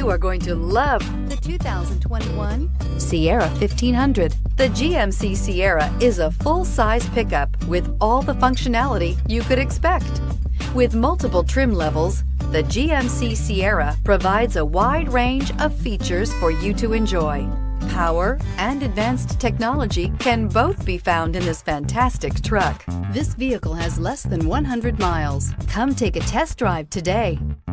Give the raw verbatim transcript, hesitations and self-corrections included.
You are going to love the two thousand twenty-one Sierra fifteen hundred. The G M C Sierra is a full-size pickup with all the functionality you could expect. With multiple trim levels, the G M C Sierra provides a wide range of features for you to enjoy. Power and advanced technology can both be found in this fantastic truck. This vehicle has less than one hundred miles. Come take a test drive today.